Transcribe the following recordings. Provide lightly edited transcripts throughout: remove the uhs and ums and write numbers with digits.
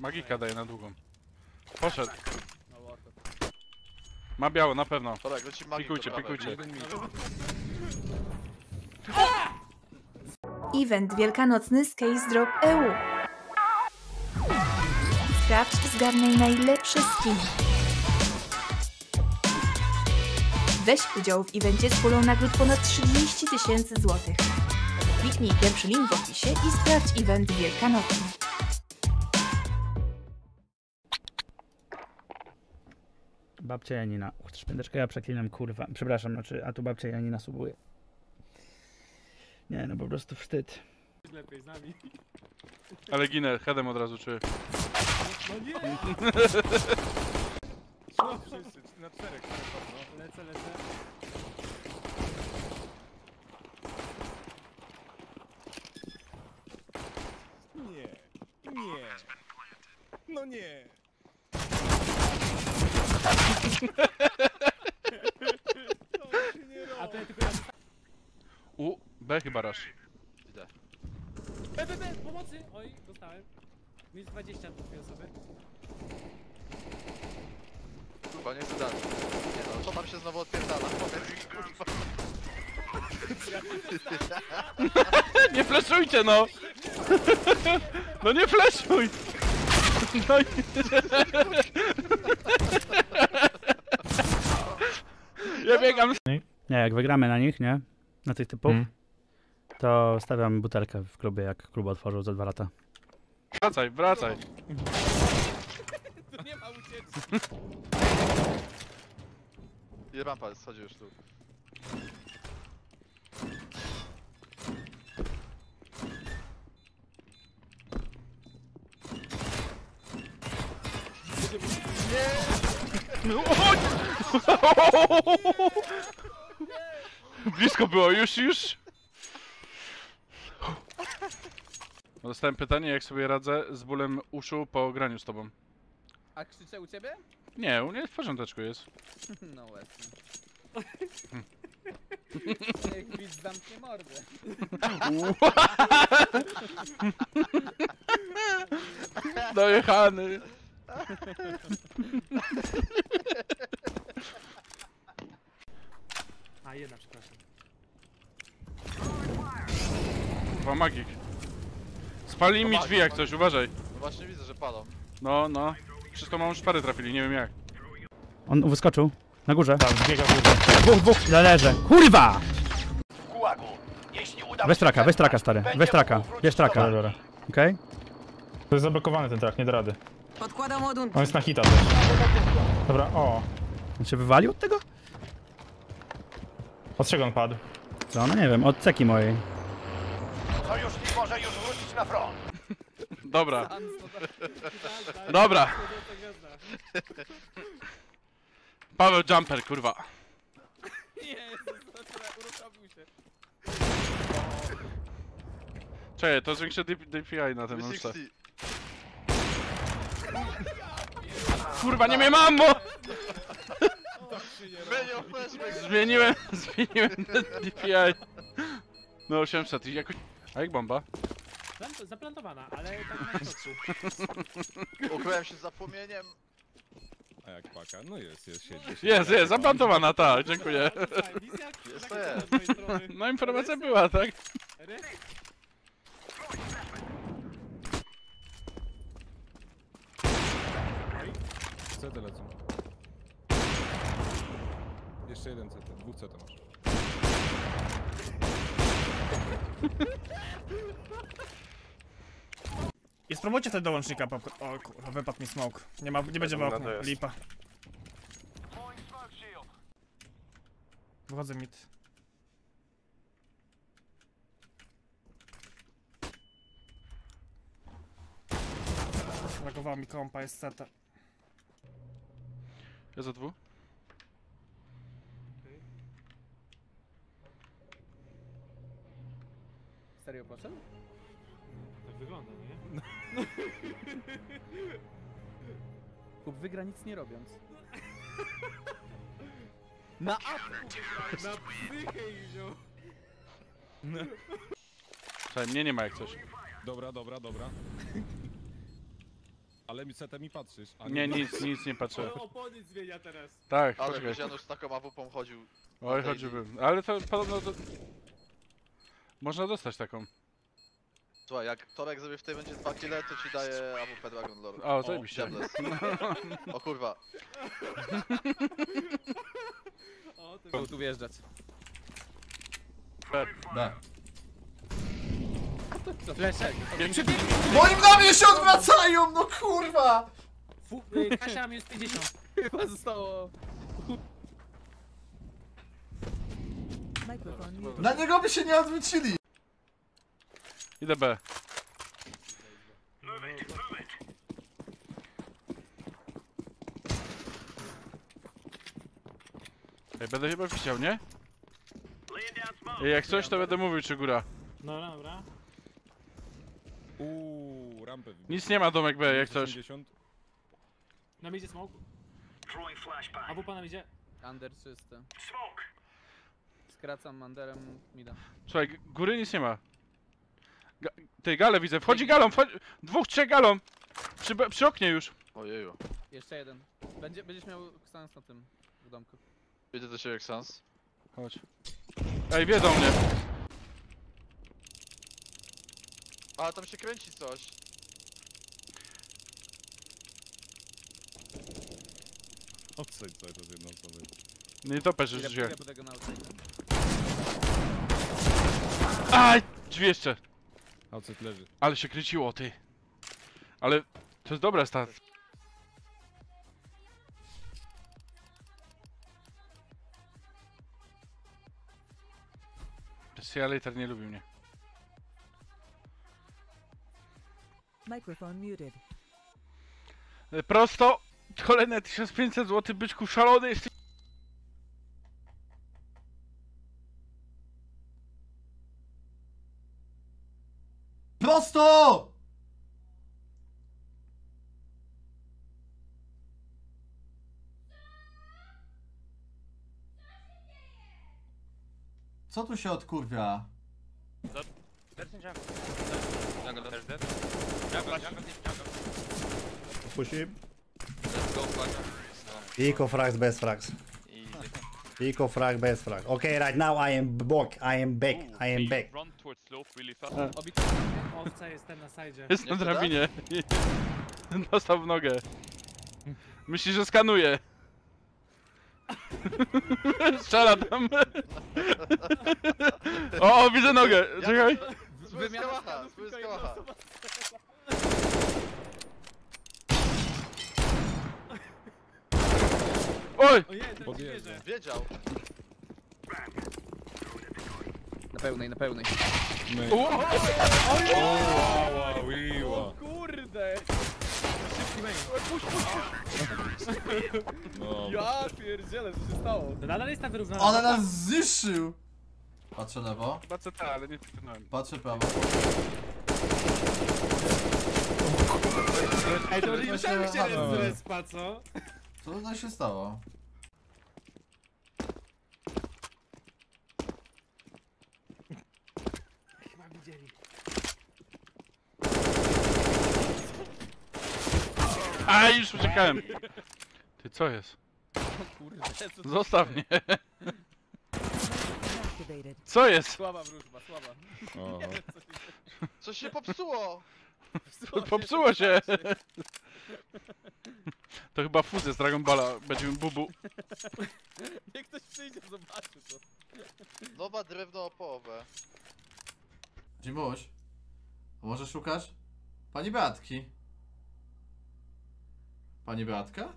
Magika daje na długą. Poszedł. No warto. Ma biało, na pewno. Dobra, leci magik. Pikujcie, pikujcie. Event wielkanocny z Case Drop EU. Sprawdź i zgarnij najlepsze skiny. Weź udział w evencie z pulą nagród ponad 30 000 złotych. Kliknij pierwszy link w opisie i sprawdź event wielkanocny. Babcia Janina. Chcesz pięteczkę? Ja przeklinam, kurwa. Przepraszam, znaczy, a tu babcia Janina subuje. Nie, no po prostu wstyd. Lepiej z nami. Ale ginę, headem od razu czuję. No nie! No wszyscy, na czterech. No. Lecę. Nie. No nie. A to ja tylko B chyba rasz. Idę. B, pomocy! Oj, dostałem. Minus 20 do tej osoby. Kurwa, nie chcę dać. Nie no, to nam się znowu odpierdala. Powiedz mi, kurwa. Nie fleszujcie, no! No nie fleszuj! No ja biegam. Nie, jak wygramy na nich, nie? Na tych typów, to stawiam butelkę w klubie, jak klub otworzył za 2 lata. Wracaj. Tu nie ma ucieczki. Ile rampa schodzi już tu? No, chodź! Blisko było, już. Dostałem pytanie, jak sobie radzę z bólem uszu po graniu z tobą. A krzyczę u ciebie? Nie, u mnie w porządeczku jest. No właśnie. Niech widz zamknie mordę. Dojechany. A, jedna, przepraszam. Kurwa, magik. Spali mi drzwi jak coś, uważaj. No właśnie widzę, że palą. No. Wszystko mam szpary trafili, nie wiem jak. On wyskoczył. Na górze. Tak, biega w górze. Dwóch, leżę. Kurwa! Weź traka, stary. Weź traka. Bierz traka. Dobra. Okej? To jest zablokowany ten trak, nie da rady. Podkładam ładunki. On jest na hita też. Dobra, o. On się wywalił od tego? Od czego on padł? Co? No nie wiem, od ceki mojej. Sojusznik może już wrócić na front. Dobra. Dobra. Paweł Jumper, kurwa. Jezus, uruchomił się. Czekaj, to zwiększę DPI na tym nóżce. 360. Kurwa, nie miałem ammo! Zmienił flashback. Zmieniłem DPI. No 800 i jakoś... A jak bomba? Zaplantowana, ale tak na środku. Ukryłem się za płomieniem. A jak paka? No siedzi. Jest, zaplantowana, tak, dziękuję. Jest to jest. No informacja była, tak? CT lecą. Jeszcze jeden CT, dwóch CT masz. I spróbujcie wtedy dołącznika, o kurwa, wypadł mi smoke. Nie będzie w oknie, lipa. Wychodzę mid. Zagowała mi kompa, jest seta. Ja za dwóch? Serio poszedł? Tak wygląda, nie? Chłop wygra nic nie robiąc. Na apku wygrał, na psychę ich wziął. Słuchaj, mnie nie ma jak coś. Dobra. Ale mi CT mi patrzysz. A Nie, nic nie patrzę. Opony zmienia teraz. Tak, Ale poczekaj. byś Janusz z taką AWP chodził. Oj, choćbym. Ale to podobno... Można dostać taką. Słuchaj, jak Torek zrobi w tej będzie 2 kile, to ci daje AWP Dragon Lord. O, zajebiście. Diables. O kurwa. O, to Mogą tu wjeżdżać. B. Fleszek. No i na mnie się odwracają, no kurwa! Kasia minus 50. Chyba zostało... Na niego by się nie odwrócili! Idę B. Ej, będę chyba wisiał, nie? Ej, jak coś, to będę mówił, czy góra. Dobra, dobra. Rampę wybił. Nic nie ma, domek B, jak coś. 80. Na midzie smoke. A w pana idzie. Under czysty. Skracam Manderem mida. Słuchaj, góry nic nie ma. Tej galę widzę, wchodzi galą, wchodzi... 2, 3 galą! Przy oknie już. Ojeju. Jeszcze jeden. Będziesz miał stans na tym w domku. Idę do ciebie, Sans. Chodź. Ej, wiedzą mnie. A, tam się kręci coś. Offside cały czas jedną osobę. Nie topesz już drzwi. Będę go na outside. Aj! Drzwi jeszcze. Outside leży. Ale się kręciło, ty. Ale to jest dobra stat. Later nie lubi mnie. Microphone muted. Prosto! Kolejne 1500 zł, byczku, szalony jesteś. Prosto! Co tu się odkurwia? Push him. Eco frags, best frags. Eco frag, best frag. Okay, right now I am back. I am back. I am back. Owca jestem na sajdzie. Jest na drabinie. Dostał w nogę. Myśli, że skanuje. Strzela tam. O, widzę nogę. Czekaj. Spójrz z kałacha, spójrz z kałacha. Oj! O nie, teraz Podjeżdża. wierzę. Wiedział. Na pełnej, na pełnej. Wiła. Kurde! No. Ja pierdzielę, co się stało? To nadal jest ta wyrównana. Ona nas zniszczył! Patrzę lewo, Chyba CT, ale nie przekonałem. patrzę prawo. Ej, to nie Właśnie- musiałem się aha. z respa, co? Co tutaj się stało? Chyba widzieli. A, już uciekałem. Ty, co jest? Kurde, co Zostaw mnie. Activated. Co jest? Słaba wróżba, słaba. Oho. Coś się popsuło. Popsuło się. To chyba fuzja z Dragon Balla. Będzie bubu. Niech ktoś przyjdzie, zobaczy to. Nowa drewno o połowę. Dzimuś, a może szukasz? Pani Beatki. Pani Beatka?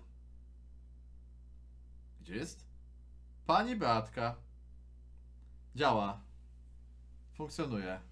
Gdzie jest? Pani Beatka. Działa. Funkcjonuje.